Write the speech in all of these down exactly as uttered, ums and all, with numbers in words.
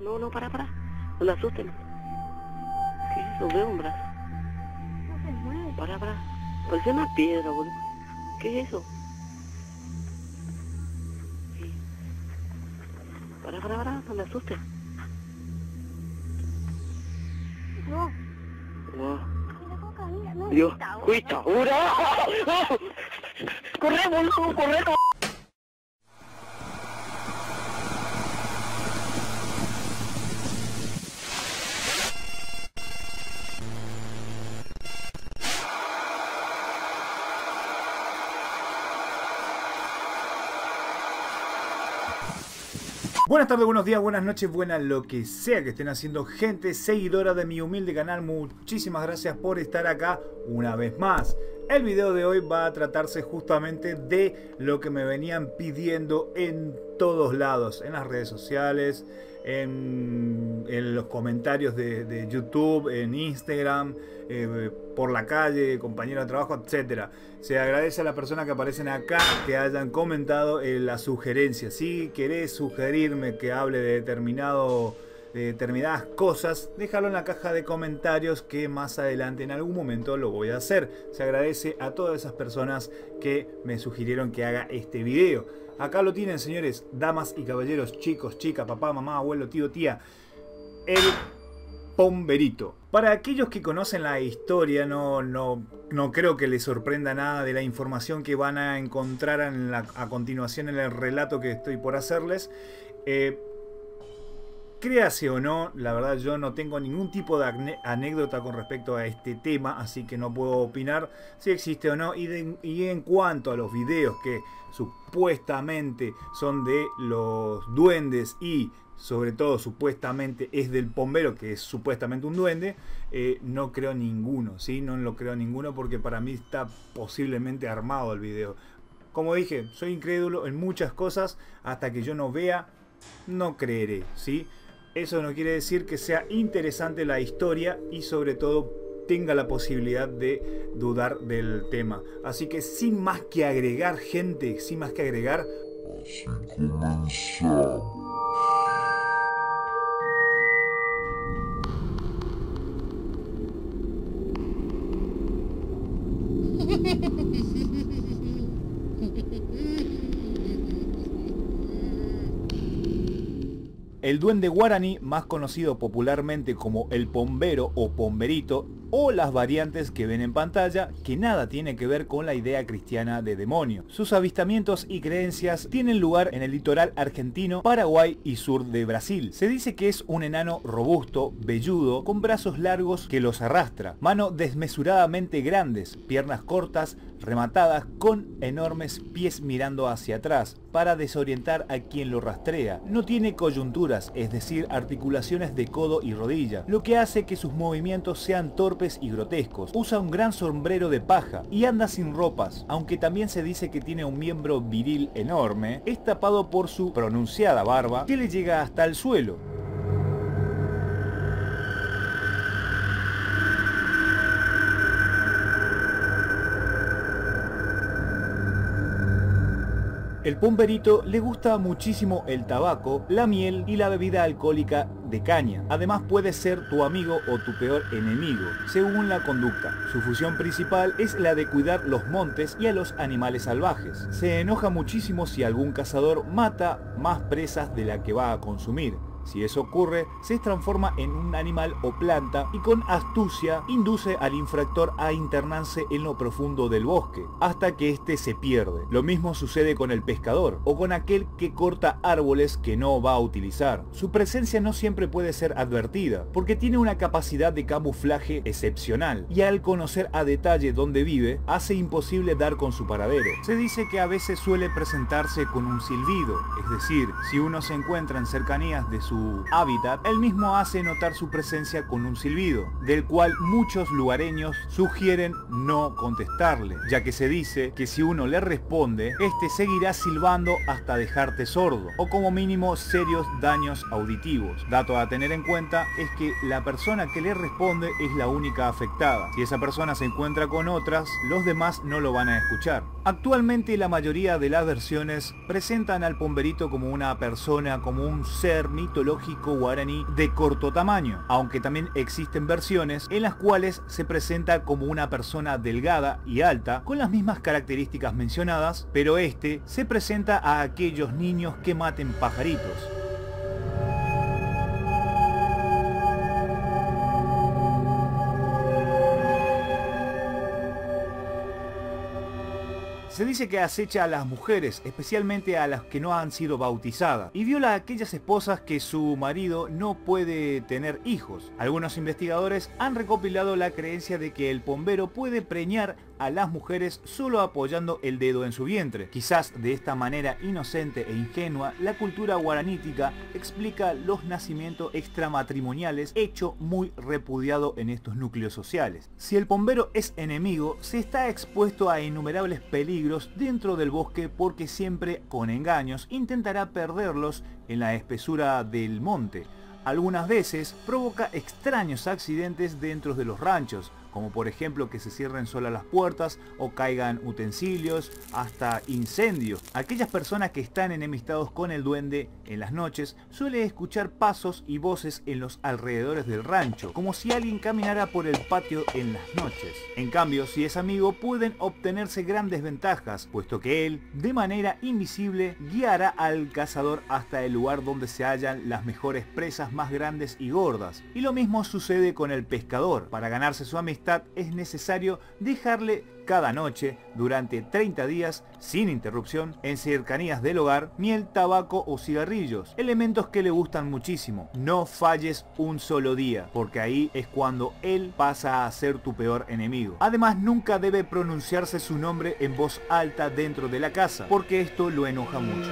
no, no, para, para. No me asusten. ¿Qué es eso? Veo un brazo. No se mueve. Para, para. Parece una piedra, boludo. ¿Qué es eso? Sí. Para, para, para. No me asusten. No. Wow. Mira cómo camina. No, Dios. está, ¡Cuita! ¡Ura! ¡Corre, boludo! ¡Corre! Buenas tardes, buenos días, buenas noches, buenas lo que sea que estén haciendo, gente seguidora de mi humilde canal. Muchísimas gracias por estar acá una vez más. El video de hoy va a tratarse justamente de lo que me venían pidiendo en todos lados, en las redes sociales, en, en los comentarios de, de YouTube, en Instagram, eh, por la calle, compañeros de trabajo, etcétera. Se agradece a las personas que aparecen acá que hayan comentado eh, la sugerencia. Si querés sugerirme que hable de determinado de determinadas cosas, déjalo en la caja de comentarios que más adelante en algún momento lo voy a hacer. Se agradece a todas esas personas que me sugirieron que haga este video. Acá lo tienen, señores, damas y caballeros, chicos, chicas, papá, mamá, abuelo, tío, tía. El pomberito. Para aquellos que conocen la historia, no, no, no creo que les sorprenda nada de la información que van a encontrar en la, a continuación en el relato que estoy por hacerles. Eh, Créase o no, la verdad yo no tengo ningún tipo de anécdota con respecto a este tema, así que no puedo opinar si existe o no. Y, de, y en cuanto a los videos que supuestamente son de los duendes y sobre todo supuestamente es del pombero, que es supuestamente un duende, eh, no creo ninguno, ¿sí? No lo creo ninguno porque para mí está posiblemente armado el video. Como dije, soy incrédulo en muchas cosas, hasta que yo no vea, no creeré, ¿sí? Eso no quiere decir que sea interesante la historia y sobre todo tenga la posibilidad de dudar del tema. Así que sin más que agregar, gente, sin más que agregar, así comenzamos. El duende guaraní, más conocido popularmente como el pombero o pomberito, o las variantes que ven en pantalla, que nada tiene que ver con la idea cristiana de demonio. Sus avistamientos y creencias tienen lugar en el litoral argentino, Paraguay y sur de Brasil. Se dice que es un enano robusto, velludo, con brazos largos que los arrastra, manos desmesuradamente grandes, piernas cortas, rematadas con enormes pies mirando hacia atrás, para desorientar a quien lo rastrea. No tiene coyunturas, es decir, articulaciones de codo y rodilla, lo que hace que sus movimientos sean torpes y grotescos. Usa un gran sombrero de paja y anda sin ropas, aunque también se dice que tiene un miembro viril enorme, es tapado por su pronunciada barba que le llega hasta el suelo. El pomberito le gusta muchísimo el tabaco, la miel y la bebida alcohólica de caña. Además puede ser tu amigo o tu peor enemigo, según la conducta. Su función principal es la de cuidar los montes y a los animales salvajes. Se enoja muchísimo si algún cazador mata más presas de la que va a consumir. Si eso ocurre, se transforma en un animal o planta y con astucia induce al infractor a internarse en lo profundo del bosque, hasta que éste se pierde. Lo mismo sucede con el pescador, o con aquel que corta árboles que no va a utilizar. Su presencia no siempre puede ser advertida, porque tiene una capacidad de camuflaje excepcional, y al conocer a detalle dónde vive, hace imposible dar con su paradero. Se dice que a veces suele presentarse con un silbido, es decir, si uno se encuentra en cercanías de su hábitat, él mismo hace notar su presencia con un silbido, del cual muchos lugareños sugieren no contestarle, ya que se dice que si uno le responde, este seguirá silbando hasta dejarte sordo, o como mínimo serios daños auditivos. Dato a tener en cuenta es que la persona que le responde es la única afectada. Si esa persona se encuentra con otras, los demás no lo van a escuchar. Actualmente la mayoría de las versiones presentan al pomberito como una persona, como un ser mitológico mitológico guaraní de corto tamaño, aunque también existen versiones en las cuales se presenta como una persona delgada y alta con las mismas características mencionadas, pero este se presenta a aquellos niños que maten pajaritos. Se dice que acecha a las mujeres, especialmente a las que no han sido bautizadas, y viola a aquellas esposas que su marido no puede tener hijos. Algunos investigadores han recopilado la creencia de que el pombero puede preñar a las mujeres solo apoyando el dedo en su vientre. Quizás de esta manera inocente e ingenua, la cultura guaranítica explica los nacimientos extramatrimoniales, hecho muy repudiado en estos núcleos sociales. Si el pombero es enemigo, se está expuesto a innumerables peligros dentro del bosque, porque siempre con engaños intentará perderlos en la espesura del monte. Algunas veces provoca extraños accidentes dentro de los ranchos, como por ejemplo que se cierren solas las puertas o caigan utensilios, hasta incendios. Aquellas personas que están enemistados con el duende en las noches suelen escuchar pasos y voces en los alrededores del rancho, como si alguien caminara por el patio en las noches. En cambio, si es amigo, pueden obtenerse grandes ventajas, puesto que él, de manera invisible, guiará al cazador hasta el lugar donde se hallan las mejores presas más grandes y gordas. Y lo mismo sucede con el pescador. Para ganarse su amistad es necesario dejarle cada noche durante treinta días sin interrupción en cercanías del hogar miel, tabaco o cigarrillos, elementos que le gustan muchísimo. No falles un solo día, porque ahí es cuando él pasa a ser tu peor enemigo. Además, nunca debe pronunciarse su nombre en voz alta dentro de la casa, porque esto lo enoja mucho.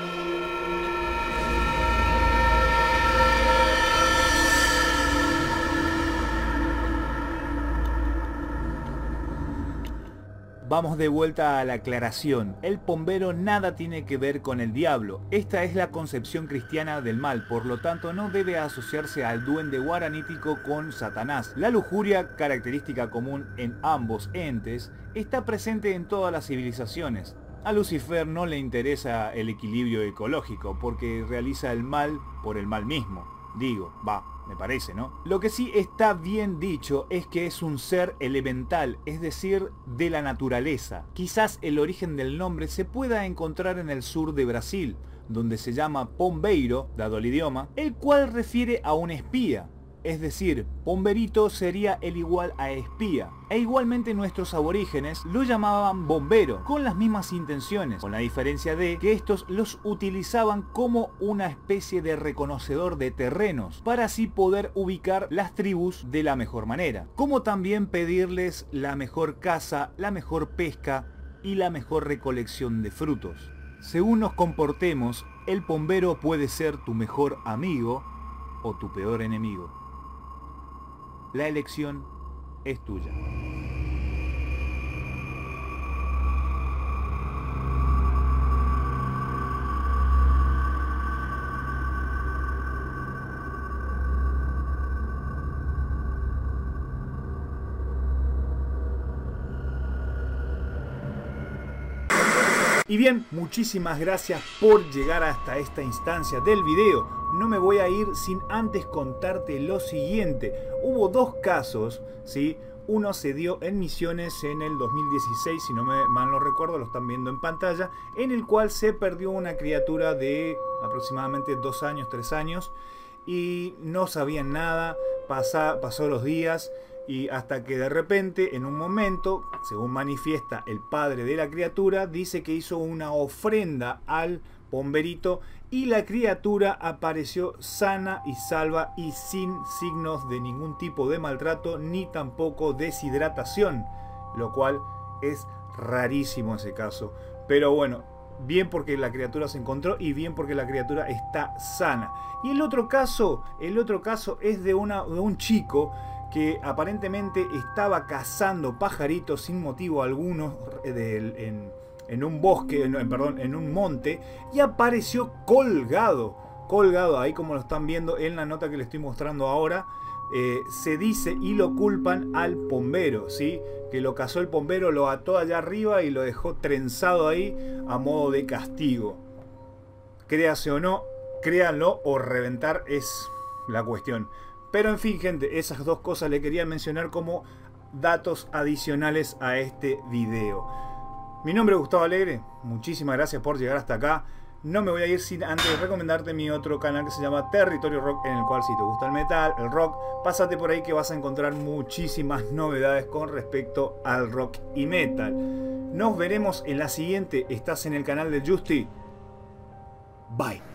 Vamos de vuelta a la aclaración. El pombero nada tiene que ver con el diablo. Esta es la concepción cristiana del mal, por lo tanto no debe asociarse al duende guaranítico con Satanás. La lujuria, característica común en ambos entes, está presente en todas las civilizaciones. A Lucifer no le interesa el equilibrio ecológico, porque realiza el mal por el mal mismo. Digo, va, me parece, ¿no? Lo que sí está bien dicho es que es un ser elemental, es decir, de la naturaleza. Quizás el origen del nombre se pueda encontrar en el sur de Brasil, donde se llama pombeiro, dado el idioma, el cual refiere a un espía. Es decir, pomberito sería el igual a espía. E igualmente nuestros aborígenes lo llamaban bombero, con las mismas intenciones, con la diferencia de que estos los utilizaban como una especie de reconocedor de terrenos, para así poder ubicar las tribus de la mejor manera, como también pedirles la mejor caza, la mejor pesca y la mejor recolección de frutos. Según nos comportemos, el pombero puede ser tu mejor amigo o tu peor enemigo. La elección es tuya. Y bien, muchísimas gracias por llegar hasta esta instancia del video. No me voy a ir sin antes contarte lo siguiente. Hubo dos casos, ¿sí? Uno se dio en Misiones en el dos mil dieciséis, si no me mal no recuerdo, lo están viendo en pantalla, en el cual se perdió una criatura de aproximadamente dos años, tres años, y no sabían nada. Pasa, pasó los días, y hasta que de repente, en un momento, según manifiesta el padre de la criatura, dice que hizo una ofrenda al pomberito y la criatura apareció sana y salva y sin signos de ningún tipo de maltrato ni tampoco deshidratación, lo cual es rarísimo ese caso. Pero bueno, bien porque la criatura se encontró y bien porque la criatura está sana. Y el otro caso, el otro caso es de, una, de un chico que aparentemente estaba cazando pajaritos sin motivo alguno de, en, en un bosque, en, perdón, en un monte, y apareció colgado, colgado ahí como lo están viendo en la nota que les estoy mostrando ahora. Eh, se dice y lo culpan al pombero, ¿sí? Que lo cazó el pombero, lo ató allá arriba y lo dejó trenzado ahí a modo de castigo. Créase o no, créanlo, o reventar es la cuestión. Pero en fin, gente, esas dos cosas le quería mencionar como datos adicionales a este video. Mi nombre es Gustavo Alegre, muchísimas gracias por llegar hasta acá. No me voy a ir sin antes recomendarte mi otro canal que se llama Territorio Rock, en el cual si te gusta el metal, el rock, pásate por ahí que vas a encontrar muchísimas novedades con respecto al rock y metal. Nos veremos en la siguiente. Estás en el canal de Justy. Bye.